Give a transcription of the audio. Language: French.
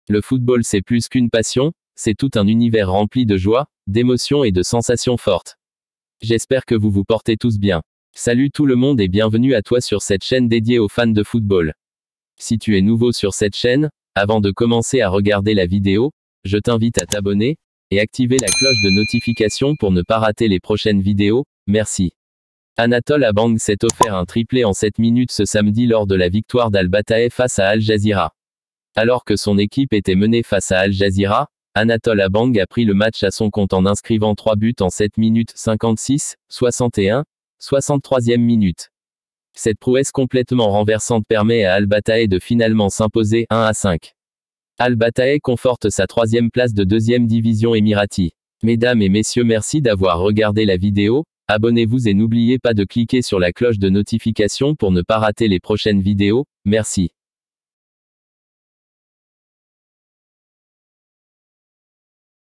Le football c'est plus qu'une passion, c'est tout un univers rempli de joie, d'émotions et de sensations fortes. J'espère que vous vous portez tous bien. Salut tout le monde et bienvenue à toi sur cette chaîne dédiée aux fans de football. Si tu es nouveau sur cette chaîne, avant de commencer à regarder la vidéo, je t'invite à t'abonner et activer la cloche de notification pour ne pas rater les prochaines vidéos, merci. Anatole Abang s'est offert un triplé en 7 minutes ce samedi lors de la victoire d'Al-Bataeh face à Al Jazeera. Alors que son équipe était menée face à Al Jazeera, Anatole Abang a pris le match à son compte en inscrivant 3 buts en 7 minutes 56, 61, 63e minute. Cette prouesse complètement renversante permet à Al-Bataeh de finalement s'imposer 1-5. Al-Bataeh conforte sa 3e place de 2e division émiratie. Mesdames et messieurs, merci d'avoir regardé la vidéo, abonnez-vous et n'oubliez pas de cliquer sur la cloche de notification pour ne pas rater les prochaines vidéos, merci.